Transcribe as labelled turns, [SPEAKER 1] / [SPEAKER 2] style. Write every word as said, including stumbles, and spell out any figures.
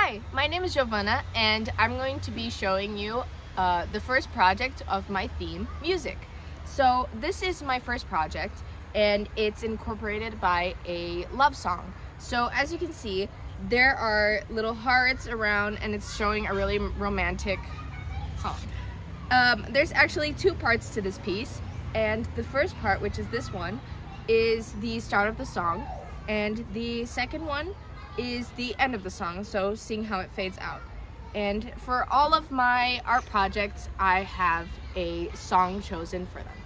[SPEAKER 1] Hi, my name is Giovanna, and I'm going to be showing you uh, the first project of my theme, music. So this is my first project, and it's incorporated by a love song. So as you can see, there are little hearts around, and it's showing a really romantic song. Um, there's actually two parts to this piece, and the first part, which is this one, is the start of the song, and the second one is the end of the song, so seeing how it fades out. And for all of my art projects, I have a song chosen for them.